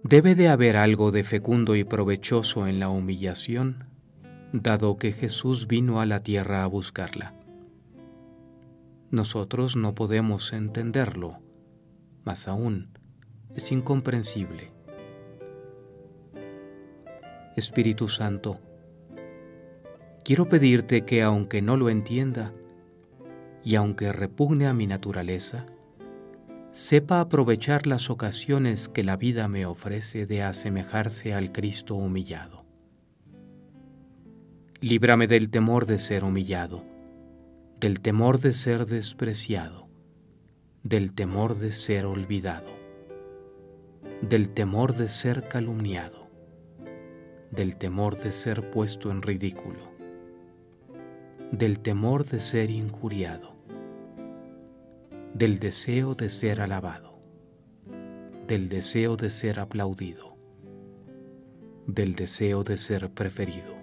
Debe de haber algo de fecundo y provechoso en la humillación, dado que Jesús vino a la tierra a buscarla. Nosotros no podemos entenderlo, más aún es incomprensible. Espíritu Santo, quiero pedirte que aunque no lo entienda y aunque repugne a mi naturaleza, sepa aprovechar las ocasiones que la vida me ofrece de asemejarse al Cristo humillado. Líbrame del temor de ser humillado, del temor de ser despreciado, del temor de ser olvidado, del temor de ser calumniado, del temor de ser puesto en ridículo, del temor de ser injuriado, del deseo de ser alabado, del deseo de ser aplaudido, del deseo de ser preferido.